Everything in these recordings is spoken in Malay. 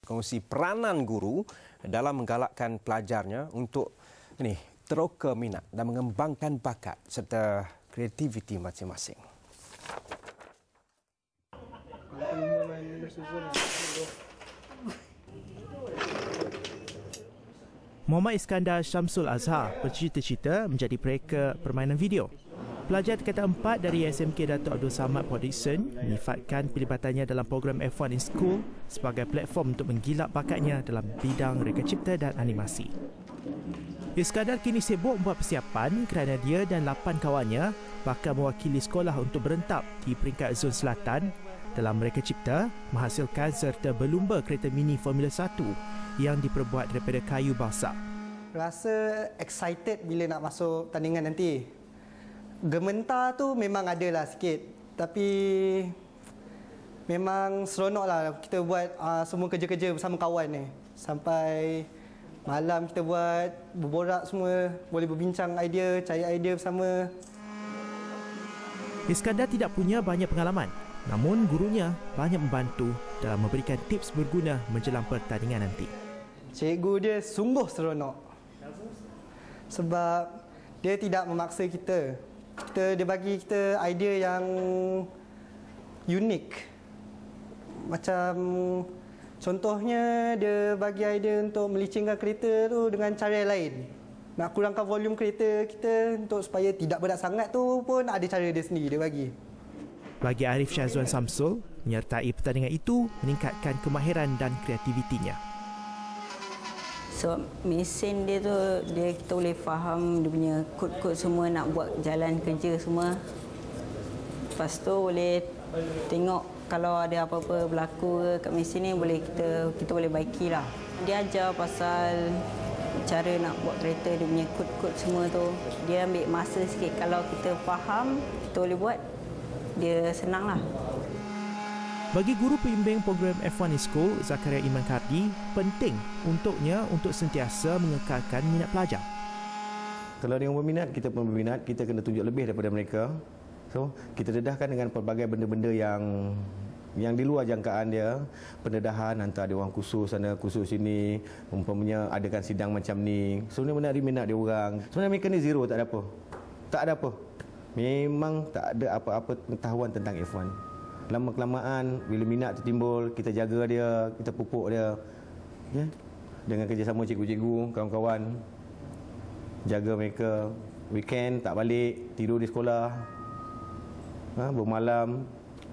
Kongsi peranan guru dalam menggalakkan pelajarnya untuk teroka minat dan mengembangkan bakat serta kreativiti masing-masing. Muhammad Iskandar Syamsul Azhar bercita-cita menjadi pereca permainan video. Pelajar tingkatan 4 dari SMK Dato' Abdul Samad Port Dickson menyifatkan pelibatannya dalam program F1 in School sebagai platform untuk menggilak bakatnya dalam bidang reka cipta dan animasi. Iskandar kini sibuk membuat persiapan kerana dia dan 8 kawannya bakal mewakili sekolah untuk berentap di peringkat Zon Selatan dalam reka cipta, menghasilkan serta berlumba kereta mini Formula 1 yang diperbuat daripada kayu balsa. Rasa excited bila nak masuk tandingan nanti. Gementar tu memang ada lah sikit, tapi memang seronok lah kita buat semua kerja-kerja bersama kawan ni. Sampai malam kita buat, berborak semua, boleh berbincang idea, cari idea bersama. Iskandar tidak punya banyak pengalaman, namun gurunya banyak membantu dalam memberikan tips berguna menjelang pertandingan nanti. Cikgu dia sungguh seronok sebab dia tidak memaksa kita. Dia bagi kita idea yang unik. Macam contohnya dia bagi idea untuk melicingkan kereta tu dengan cara lain. Nak kurangkan volume kereta kita untuk supaya tidak berat sangat tu pun ada cara dia sendiri dia bagi. Bagi Arif Syazwan Samsul, menyertai pertandingan itu meningkatkan kemahiran dan kreativitinya. So mesin dia tu kita boleh faham dia punya kod-kod semua nak buat jalan kerja semua. Lepas tu boleh tengok kalau ada apa-apa berlaku kat mesin ni boleh kita boleh baikilah. Dia ajar pasal cara nak buat kereta, dia punya kod-kod semua tu. Dia ambil masa sikit, kalau kita faham kita boleh buat, dia senanglah. Bagi guru pembimbing program F1 in School, Zakaria Iman Kardi, penting untuknya untuk sentiasa mengekalkan minat pelajar. Kalau dia berminat, kita pun berminat, kita kena tunjuk lebih daripada mereka. So, kita dedahkan dengan pelbagai benda-benda yang di luar jangkaan dia. Pendedahan, hantar dia orang khusus sana, khusus sini, umpamanya adakan sidang macam ni. Sebenarnya menarik minat dia orang. Sebenarnya mereka ni zero, tak ada apa. Tak ada apa. Memang tak ada apa-apa pengetahuan tentang F1. Lama-kelamaan, bila minat tu timbul, kita jaga dia, kita pupuk dia. Ya? Dengan kerjasama cikgu-cikgu, kawan-kawan. Jaga mereka. Weekend tak balik, tidur di sekolah. Bermalam.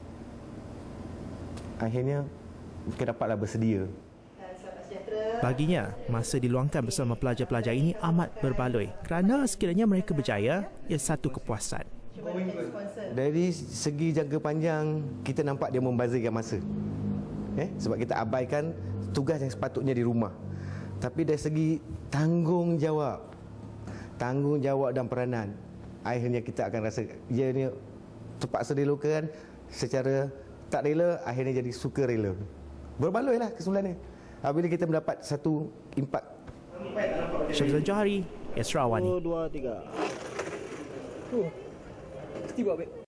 Akhirnya, kita dapatlah bersedia. Baginya, masa diluangkan bersama pelajar-pelajar ini amat berbaloi kerana sekiranya mereka berjaya, ia satu kepuasan. Dari segi jangka panjang, kita nampak dia membazirkan masa. Sebab kita abaikan tugas yang sepatutnya di rumah. Tapi dari segi tanggungjawab dan peranan, akhirnya kita akan rasa ia ni terpaksa dilakukan secara tak rela, akhirnya jadi suka rela. Berbaloi lah kesimpulannya. Apabila kita mendapat satu impak. Syamsul Johari, Esrawani. 1, 2, 3. Mesti buat baik.